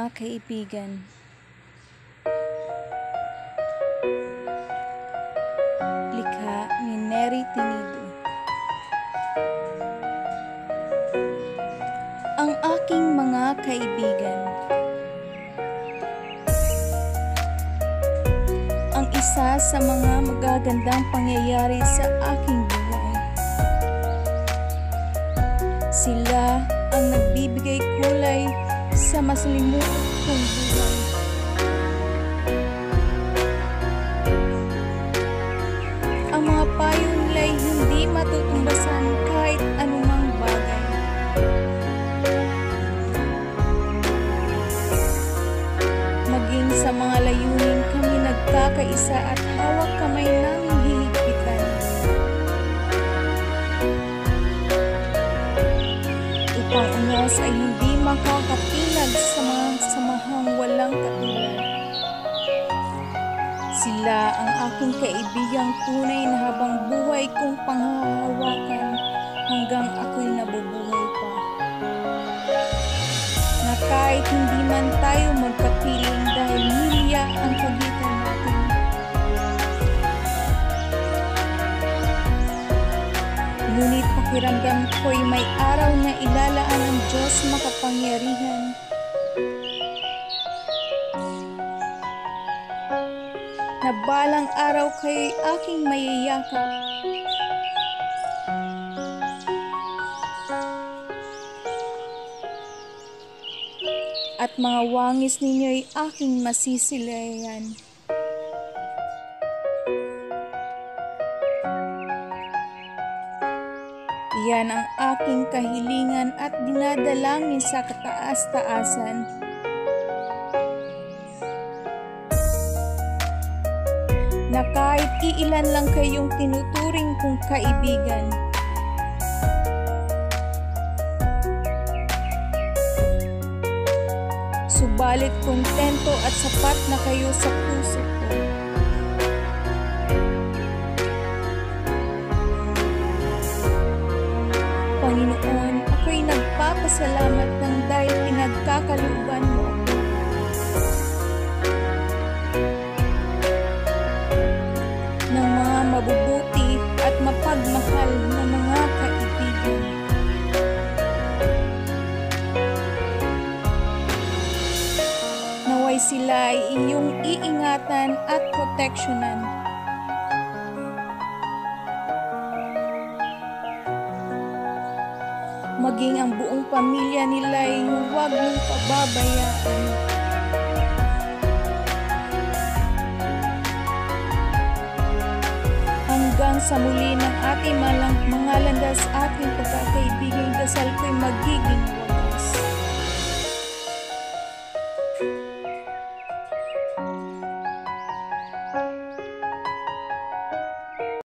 mga kaibigan. Likha ni Neri Tinido. Ang aking mga kaibigan. Ang isa sa mga magagandang pangyayari sa aking buhay. Sila ang nagbibigay kulay sa masalimuot kong buhay. Ang mga payo nila'y hindi matutumbasan kahit anumang bagay. Maging sa mga layunin kami nagkakaisa at hawak kamay naming hihigpitan. Upang unyas ay hindi makakatinag sa mga samahang walang katulad. Sila ang aking kaibigang tunay na habang buhay kong panghahawakan hanggang ako'y nabubuhay pa. Na kahit hindi man tayo magkapiling dahil milya ang pagitan natin. Ngunit pakiramdam ko'y may araw na ilalaan ng Diyos makapangyarihan. Na balang araw kayo'y aking mayayakap. At mga wangis ninyo'y aking masisilayan. Iyan ang aking kahilingan at dinadalangin sa kataas-taasan. Na kahit iilan lang kayong tinuturing kong kaibigan. Subalit kontento at sapat na kayo sa puso ko. Panginoon, ako'y nagpapasalamat ng dahil pinagkakalooban mo ako. Ng mga mabubuti at mapagmahal na mga kaibigan. Naway sila ay inyong iingatan at proteksyonan. Maging ang buong pamilya nila ay huwag mong pababayaan. Hanggang sa muli ng ating mga landas ating pagkakaibigan, dasal ko'y magiging